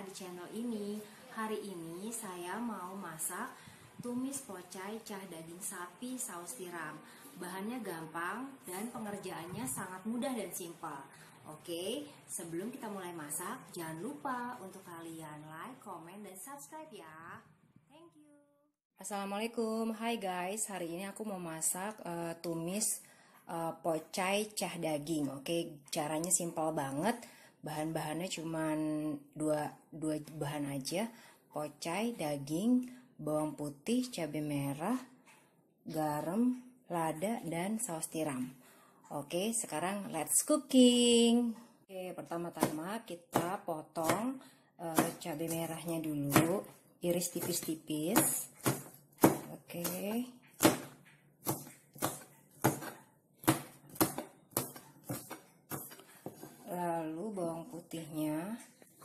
di channel ini. Hari ini saya mau masak tumis pocai cah daging sapi saus tiram. Bahannya gampang dan pengerjaannya sangat mudah dan simpel. Oke, sebelum kita mulai masak, jangan lupa untuk kalian like, komen, dan subscribe ya. Thank you. Assalamualaikum, hai guys. Hari ini aku mau masak tumis pocai cah daging. Oke, caranya simpel banget. Bahan-bahannya cuma dua bahan aja. Pocai, daging, bawang putih, cabai merah, garam, lada, dan saus tiram. Oke, sekarang let's cooking. Oke, pertama-tama kita potong cabai merahnya dulu, iris tipis-tipis. Oke. Lalu bawang putihnya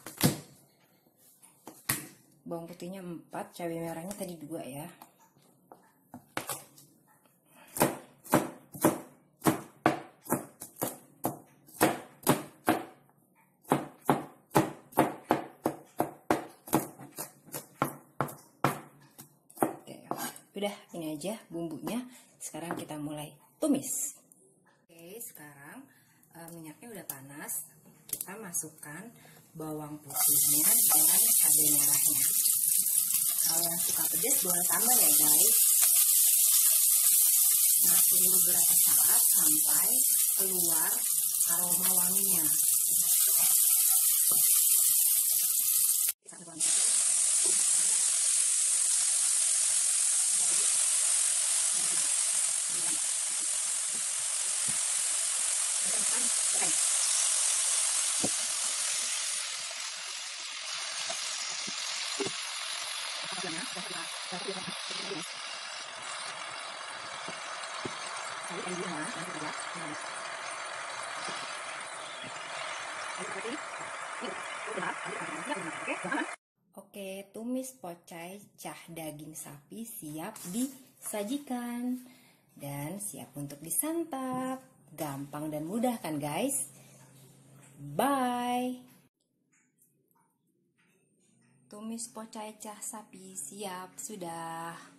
4, cabai merahnya tadi 2 ya. Udah, ini aja bumbunya. Sekarang kita mulai tumis. Oke, sekarang minyaknya udah panas. Kita masukkan bawang putihnya dan cabai merahnya. Kalau yang suka pedas boleh tambah ya guys. Nah, tunggu beberapa saat sampai keluar aroma wanginya. Oke, tumis pocai cah daging sapi siap disajikan dan siap untuk disantap. Gampang dan mudah kan guys? Bye. Tumis pocai cah sapi siap sudah.